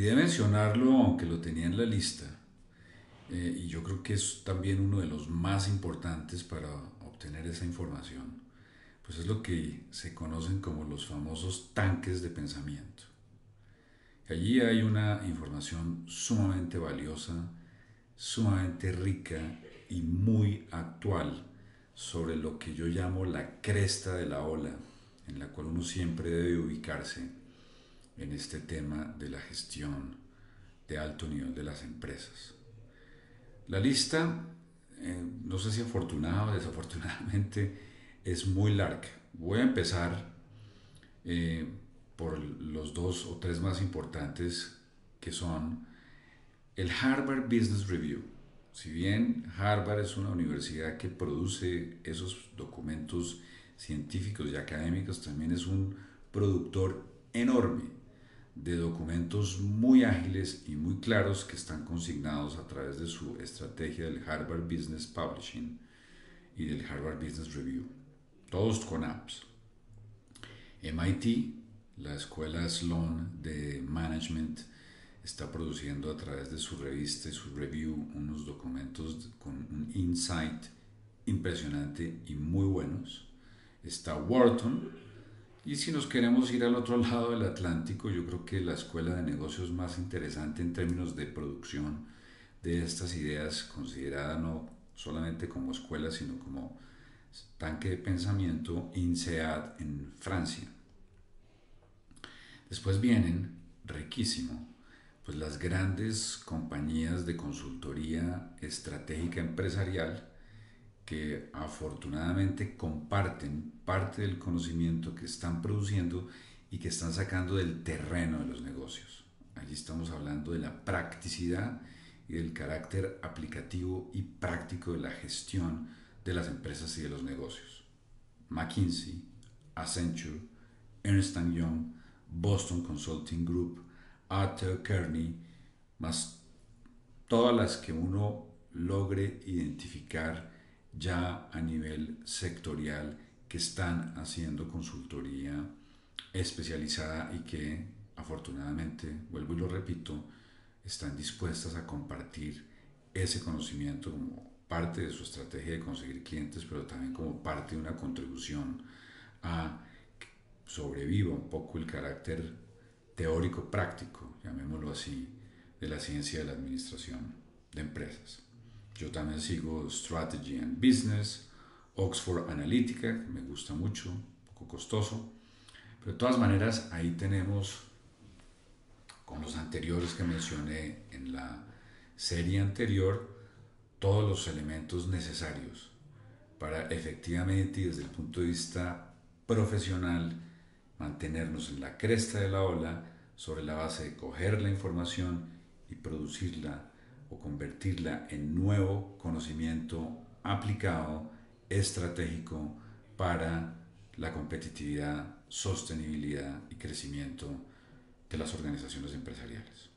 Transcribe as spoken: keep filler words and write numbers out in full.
olvidé mencionarlo, aunque lo tenía en la lista, eh, y yo creo que es también uno de los más importantes para obtener esa información, pues es lo que se conocen como los famosos tanques de pensamiento. Allí hay una información sumamente valiosa, sumamente rica y muy actual sobre lo que yo llamo la cresta de la ola, en la cual uno siempre debe ubicarse en este tema de la gestión de alto nivel de las empresas. La lista, eh, no sé si afortunada o desafortunadamente, es muy larga. Voy a empezar eh, por los dos o tres más importantes, que son el Harvard Business Review. Si bien Harvard es una universidad que produce esos documentos científicos y académicos, también es un productor enorme de documentos muy ágiles y muy claros que están consignados a través de su estrategia del Harvard Business Publishing y del Harvard Business Review, todos con apps. M I T, la escuela Sloan de Management, está produciendo a través de su revista y su review unos documentos con un insight impresionante y muy buenos. Está Wharton, y si nos queremos ir al otro lado del Atlántico, yo creo que la escuela de negocios más interesante en términos de producción de estas ideas, considerada no solamente como escuela, sino como tanque de pensamiento, INSEAD en Francia. Después vienen, riquísimo, pues las grandes compañías de consultoría estratégica empresarial que afortunadamente comparten parte del conocimiento que están produciendo y que están sacando del terreno de los negocios. Allí estamos hablando de la practicidad y del carácter aplicativo y práctico de la gestión de las empresas y de los negocios. McKinsey, Accenture, Ernst and Young, Boston Consulting Group, Arthur Kearney, más todas las que uno logre identificar ya a nivel sectorial que están haciendo consultoría especializada y que afortunadamente, vuelvo y lo repito, están dispuestas a compartir ese conocimiento como parte de su estrategia de conseguir clientes, pero también como parte de una contribución a que sobreviva un poco el carácter teórico práctico, llamémoslo así, de la ciencia de la administración de empresas. Yo también sigo Strategy and Business, Oxford Analytica, que me gusta mucho, un poco costoso, pero de todas maneras ahí tenemos, con los anteriores que mencioné en la serie anterior, todos los elementos necesarios para efectivamente y desde el punto de vista profesional mantenernos en la cresta de la ola sobre la base de coger la información y producirla o convertirla en nuevo conocimiento aplicado, estratégico para la competitividad, sostenibilidad y crecimiento de las organizaciones empresariales.